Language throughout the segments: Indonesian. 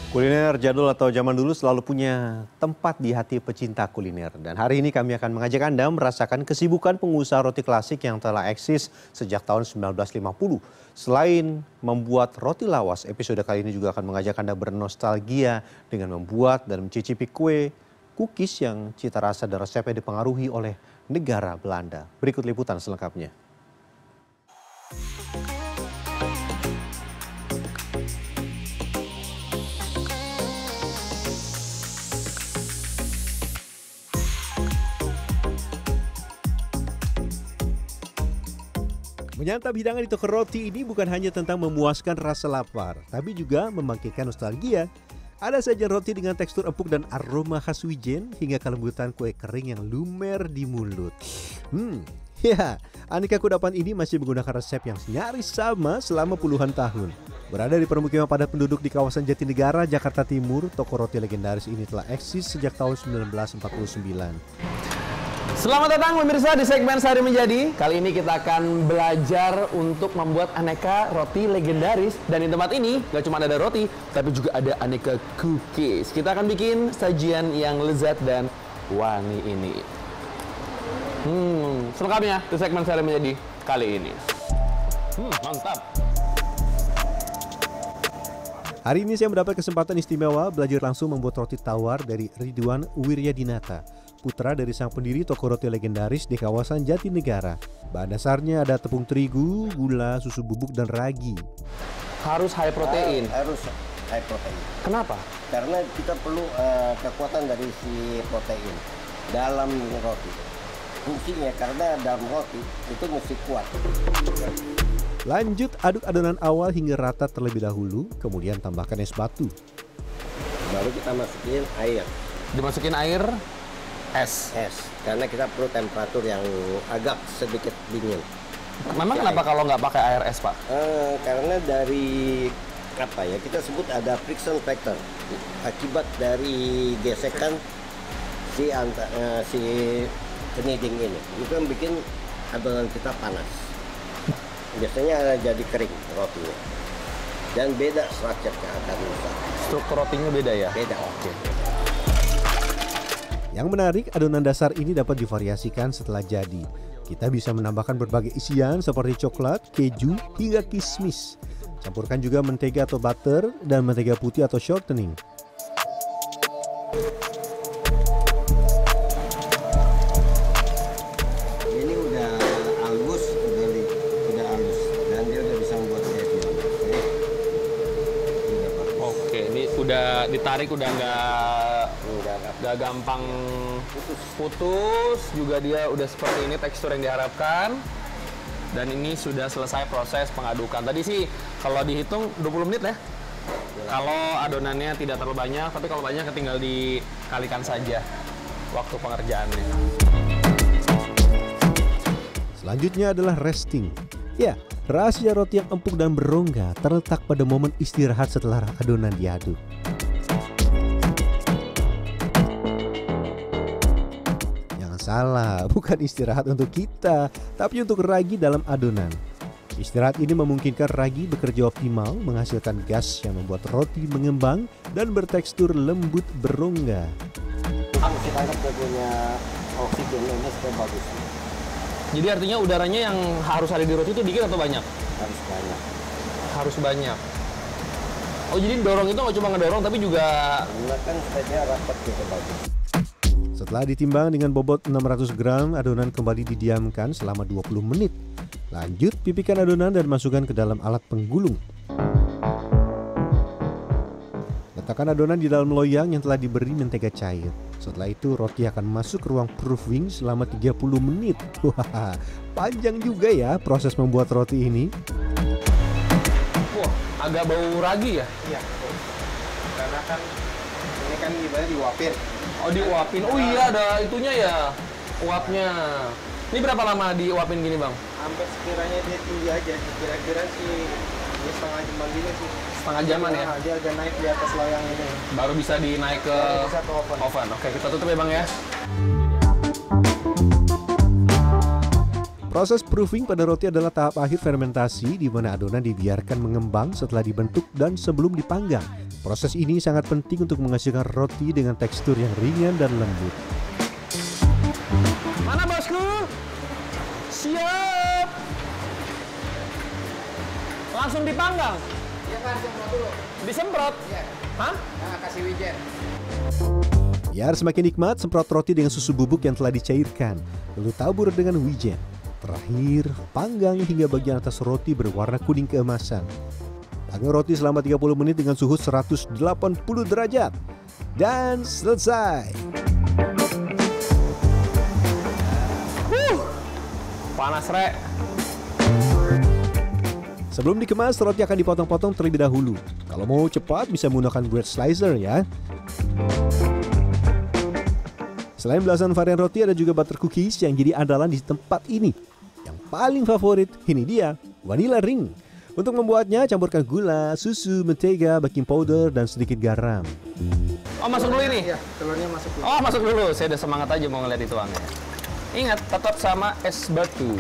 Kuliner jadul atau zaman dulu selalu punya tempat di hati pecinta kuliner. Dan hari ini kami akan mengajak Anda merasakan kesibukan pengusaha roti klasik yang telah eksis sejak tahun 1950. Selain membuat roti lawas, episode kali ini juga akan mengajak Anda bernostalgia dengan membuat dan mencicipi kue cookies yang cita rasa dan resepnya dipengaruhi oleh negara Belanda. Berikut liputan selengkapnya. Menyantap hidangan di toko roti ini bukan hanya tentang memuaskan rasa lapar, tapi juga membangkitkan nostalgia. Ada sajian roti dengan tekstur empuk dan aroma khas wijen hingga kelembutan kue kering yang lumer di mulut. Ya, aneka kudapan ini masih menggunakan resep yang nyaris sama selama puluhan tahun. Berada di permukiman padat penduduk di kawasan Jatinegara, Jakarta Timur, toko roti legendaris ini telah eksis sejak tahun 1949. Selamat datang pemirsa di segmen Sehari Menjadi. Kali ini kita akan belajar untuk membuat aneka roti legendaris. Dan di tempat ini gak cuma ada roti, tapi juga ada aneka cookies. Kita akan bikin sajian yang lezat dan wangi ini. Selengkapnya di segmen Sehari Menjadi kali ini. Mantap. Hari ini saya mendapat kesempatan istimewa belajar langsung membuat roti tawar dari Ridwan Wiryadinata, putra dari sang pendiri toko roti legendaris di kawasan Jatinegara. Bahan dasarnya ada tepung terigu, gula, susu bubuk, dan ragi. Harus high protein. Harus high protein. Kenapa? Karena kita perlu kekuatan dari si protein dalam roti. Fungsinya karena dalam roti itu mesti kuat. Lanjut aduk adonan awal hingga rata terlebih dahulu, kemudian tambahkan es batu. Baru kita masukin air. Dimasukin air, es. Karena kita perlu temperatur yang agak sedikit dingin. Memang kenapa kalau nggak pakai air es, Pak? Karena dari apa ya, kita sebut ada friction factor. Akibat dari gesekan si kneading ini, itu yang bikin adonan kita panas. Biasanya jadi kering rotinya. Dan beda strukturnya akan rusak. Struktur rotinya beda ya? Beda. Oke. Yang menarik, adonan dasar ini dapat divariasikan setelah jadi. Kita bisa menambahkan berbagai isian seperti coklat, keju, hingga kismis. Campurkan juga mentega atau butter dan mentega putih atau shortening. Ini udah halus, udah halus. Dan dia udah bisa membuat kayak gini. Oke, ini udah ditarik, udah nggak gampang putus. Juga dia udah seperti ini tekstur yang diharapkan. Dan ini sudah selesai proses pengadukan. Tadi sih kalau dihitung 20 menit ya. Kalau adonannya tidak terlalu banyak, tapi kalau banyak tinggal dikalikan saja waktu pengerjaannya. Selanjutnya adalah resting. Ya, rahasia roti yang empuk dan berongga terletak pada momen istirahat setelah adonan diaduk. Jangan salah, bukan istirahat untuk kita, tapi untuk ragi dalam adonan. Istirahat ini memungkinkan ragi bekerja optimal, menghasilkan gas yang membuat roti mengembang dan bertekstur lembut berongga. Kita anggap dia punya oksigen ini supaya bagus. Jadi artinya udaranya yang harus ada di roti itu dikit atau banyak? Harus banyak. Harus banyak. Oh, jadi dorong itu nggak cuma ngedorong tapi juga... Karena kan supaya dia rapat gitu bagus. Setelah ditimbang dengan bobot 600 gram, adonan kembali didiamkan selama 20 menit. Lanjut, pipihkan adonan dan masukkan ke dalam alat penggulung. Letakkan adonan di dalam loyang yang telah diberi mentega cair. Setelah itu, roti akan masuk ke ruang proofing selama 30 menit. Wah, panjang juga ya proses membuat roti ini. Wah, agak bau ragi ya? Iya, karena kan ini kan ibaratnya diuapin. Oh, diuapin. Oh iya, ada itunya ya, uapnya. Ini berapa lama diuapin gini, Bang? Sampai sekiranya dia tinggi aja, kira-kira sih ini setengah jam gini sih. Setengah jaman ya? Dia agak naik di atas loyang ini. Baru bisa dinaik ke Bisa ke oven. oven. Oke, kita tutup ya, Bang ya. Proses proofing pada roti adalah tahap akhir fermentasi di mana adonan dibiarkan mengembang setelah dibentuk dan sebelum dipanggang. Proses ini sangat penting untuk menghasilkan roti dengan tekstur yang ringan dan lembut. Mana bosku? Siap. Langsung dipanggang? Iya kan, semprot dulu. Disemprot? Iya. Hah? Nah, kasih wijen. Biar semakin nikmat, semprot roti dengan susu bubuk yang telah dicairkan. Lalu tabur dengan wijen. Terakhir, panggang hingga bagian atas roti berwarna kuning keemasan. Panggang roti selama 30 menit dengan suhu 180 derajat. Dan selesai. Panas, Rek. Sebelum dikemas, roti akan dipotong-potong terlebih dahulu. Kalau mau cepat, bisa menggunakan bread slicer ya. Selain belasan varian roti, ada juga butter cookies yang jadi andalan di tempat ini. Yang paling favorit, ini dia, vanilla ring. Untuk membuatnya, campurkan gula, susu, mentega, baking powder, dan sedikit garam. Oh, masuk dulu ini? Iya, telurnya masuk dulu. Oh, masuk dulu. Saya udah semangat aja mau ngeliat ituannya. Ingat, tetap sama es batu.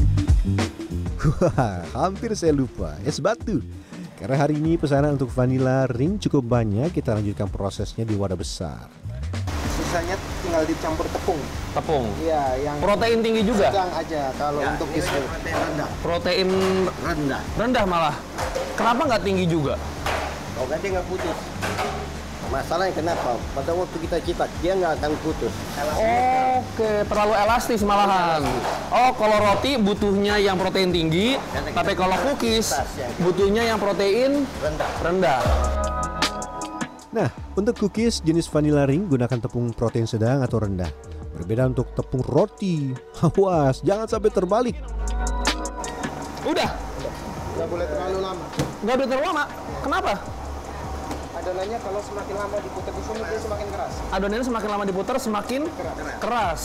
Wah, hampir saya lupa, es batu. Karena hari ini pesanan untuk vanilla ring cukup banyak, kita lanjutkan prosesnya di wadah besar. Sisanya tinggal dicampur tepung. Tepung. Iya, yang Protein tinggi juga? sedang aja kalau untuk itu. Protein rendah. Protein Rendah. rendah malah. Kenapa nggak tinggi juga? Oh, kan dia nggak putus. Masalahnya kenapa? Pada waktu kita cetak, dia nggak akan putus. Oke, terlalu elastis malahan. Oh, kalau roti butuhnya yang protein tinggi, tapi kalau cookies butuhnya yang protein rendah. Nah, untuk cookies jenis vanilla ring gunakan tepung protein sedang atau rendah. Berbeda untuk tepung roti. Awas, jangan sampai terbalik. Udah, Nggak boleh terlalu lama. nggak udah terlalu lama. Kenapa? Adonannya kalau semakin lama diputar di sini dia semakin keras. Adonannya semakin lama diputar semakin keras.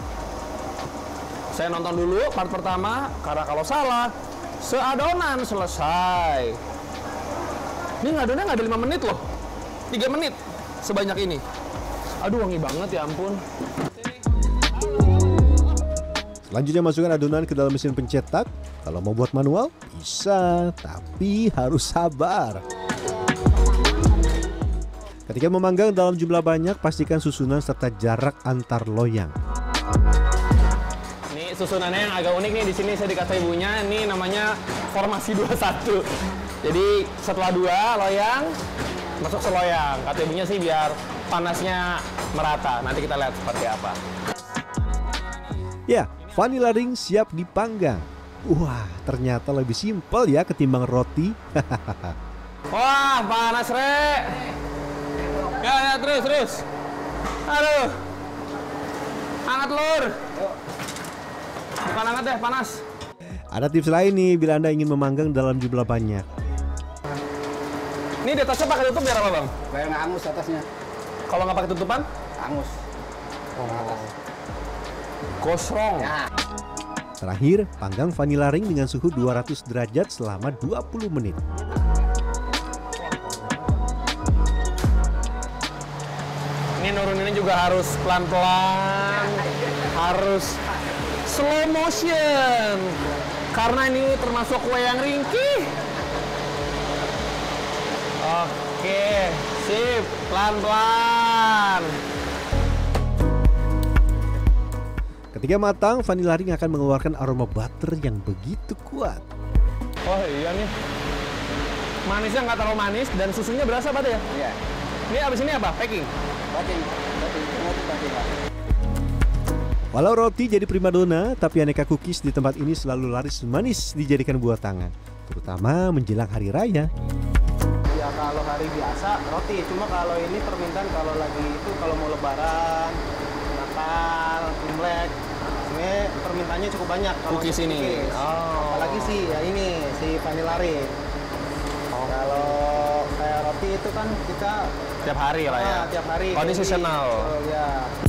Saya nonton dulu part pertama, karena kalau salah, seadonan selesai. Ini adonannya nggak ada 5 menit loh. 3 menit sebanyak ini. Aduh, wangi banget ya ampun. Selanjutnya masukkan adonan ke dalam mesin pencetak. Kalau mau buat manual, bisa, tapi harus sabar. Ketika memanggang dalam jumlah banyak, pastikan susunan serta jarak antar loyang. Ini susunannya yang agak unik nih, di sini saya dikasih ibunya, ini namanya formasi 21. Jadi setelah 2 loyang, masuk seloyang. Kata ibunya sih biar panasnya merata. Nanti kita lihat seperti apa. Ya, vanilla ring siap dipanggang. Wah, ternyata lebih simpel ya ketimbang roti. Wah, panas, Rek. Ya, terus. Aduh. Hangat, Lur. Bukan hangat deh, panas. Ada tips lain nih bila Anda ingin memanggang dalam jumlah banyak. Ini di atasnya pakai tutup biar apa, Bang? Biar nggak angus atasnya. Kalau nggak pakai tutupan? Angus. Gosrong. Terakhir, panggang vanilla ring dengan suhu 200 derajat selama 20 menit. Ini nuruninnya juga harus pelan-pelan, harus slow motion, karena ini termasuk kue yang ringkih. Oke, sip, pelan-pelan. Ketika matang, vanilla ring akan mengeluarkan aroma butter yang begitu kuat. Oh iya nih, manisnya nggak terlalu manis dan susunya berasa apa ya? Iya. Ini abis ini apa? Packing? Batin. Walau roti jadi primadona, tapi aneka cookies di tempat ini selalu laris manis dijadikan buah tangan, terutama menjelang hari raya. Ya kalau hari biasa roti, cuma kalau ini permintaan kalau lagi itu kalau mau lebaran, Natal, Imlek, ini permintaannya cukup banyak. Kalau Cookies untuk ini. cookies. Oh. Apalagi sih ya ini si vanilla ring. Kalau kayak roti itu kan kita Tiap hari lah ya? tiap hari. Oh, ini daily. seasonal. Oh, ya.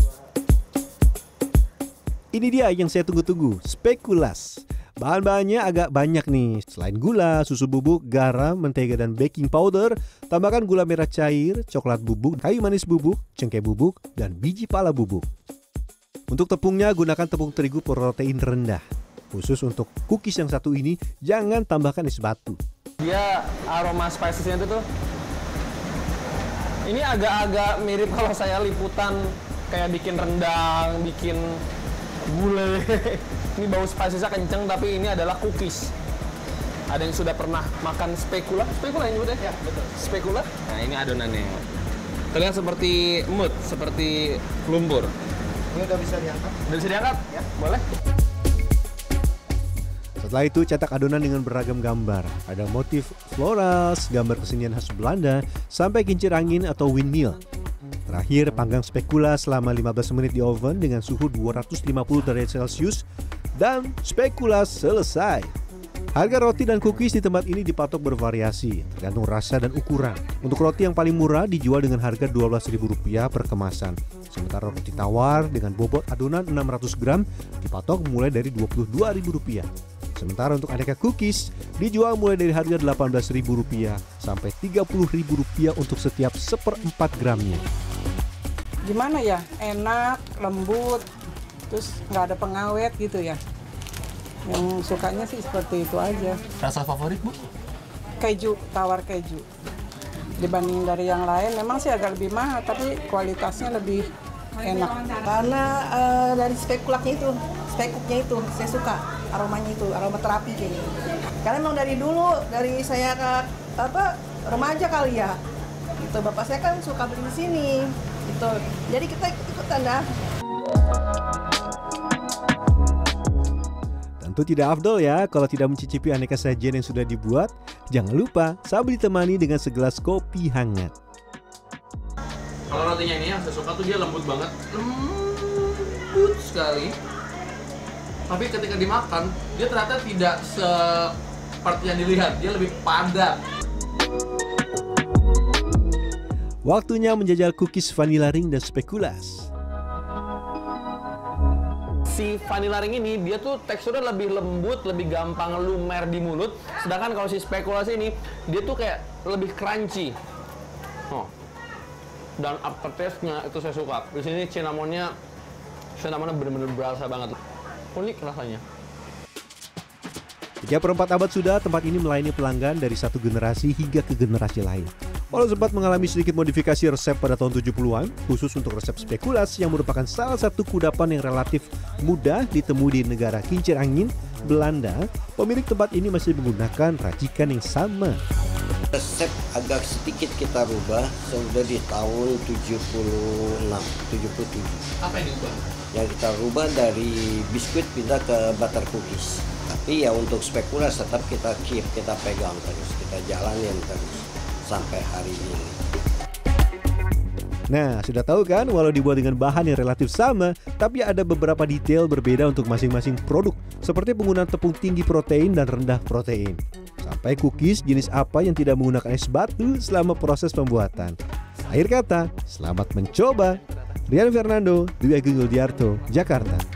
Ini dia yang saya tunggu-tunggu, spekulas. Bahan-bahannya agak banyak nih. Selain gula, susu bubuk, garam, mentega, dan baking powder, tambahkan gula merah cair, coklat bubuk, kayu manis bubuk, cengkeh bubuk, dan biji pala bubuk. Untuk tepungnya, gunakan tepung terigu protein rendah. Khusus untuk cookies yang satu ini, jangan tambahkan es batu. Dia aroma spicesnya itu tuh, ini agak-agak mirip kalau saya liputan kayak bikin rendang, bikin gulai. Ini bau spicesnya kenceng, tapi ini adalah cookies. Ada yang sudah pernah makan spekula? Spekula yang nyebutnya? Ya, betul. Spekula? Nah, ini adonannya. Terlihat seperti mud, seperti lumpur. Ini udah bisa diangkat. Udah bisa diangkat? Ya, boleh. Setelah itu cetak adonan dengan beragam gambar. Ada motif floral, gambar kesenian khas Belanda, sampai kincir angin atau windmill. Terakhir, panggang spekula selama 15 menit di oven dengan suhu 250 derajat Celcius dan spekula selesai. Harga roti dan cookies di tempat ini dipatok bervariasi, tergantung rasa dan ukuran. Untuk roti yang paling murah dijual dengan harga Rp12.000 per kemasan. Sementara roti tawar dengan bobot adonan 600 gram dipatok mulai dari Rp22.000. Sementara untuk aneka cookies dijual mulai dari harga Rp18.000 sampai Rp30.000 untuk setiap 1/4 gramnya. Gimana ya? Enak, lembut, terus nggak ada pengawet gitu ya. Yang sukanya sih seperti itu aja. Rasa favorit, Bu? Keju, tawar keju. Dibanding dari yang lain, memang sih agak lebih mahal, tapi kualitasnya lebih enak. Karena dari spekuknya itu saya suka aromanya itu, aroma terapi kayaknya. Karena memang dari dulu, dari saya remaja kali ya, itu bapak saya kan suka beli di sini, gitu. Jadi kita ikutan dah. Tentu tidak afdol ya kalau tidak mencicipi aneka sajian yang sudah dibuat. Jangan lupa sambil ditemani dengan segelas kopi hangat. Kalau rotinya ini yang saya suka tuh dia lembut banget, lembut sekali. Tapi ketika dimakan, dia ternyata tidak seperti yang dilihat, dia lebih padat. Waktunya menjajal cookies vanilla ring dan spekulas. Si vanilla ring ini dia tuh teksturnya lebih lembut, lebih gampang lumer di mulut. Sedangkan kalau si spekulasi ini dia tuh kayak lebih crunchy. Oh. Dan aftertaste-nya itu saya suka. Di sini cinnamonnya benar-benar berasa banget. Unik rasanya. 3/4 abad sudah tempat ini melayani pelanggan dari satu generasi hingga ke generasi lain. Walau sempat mengalami sedikit modifikasi resep pada tahun 70-an, khusus untuk resep spekulas yang merupakan salah satu kudapan yang relatif mudah ditemui di negara kincir angin, Belanda, pemilik tempat ini masih menggunakan racikan yang sama. Resep agak sedikit kita rubah sudah di tahun 76, 77. Apa yang diubah? Yang kita rubah dari biskuit pindah ke butter cookies. Tapi ya untuk spekulas tetap kita keep, kita pegang terus, kita jalanin terus sampai hari ini. Nah, sudah tahu kan walau dibuat dengan bahan yang relatif sama, tapi ada beberapa detail berbeda untuk masing-masing produk, seperti penggunaan tepung tinggi protein dan rendah protein. Sampai cookies jenis apa yang tidak menggunakan es batu selama proses pembuatan. Akhir kata, selamat mencoba. Rian Fernando, Dwi Agung Yuldiarto, Jakarta.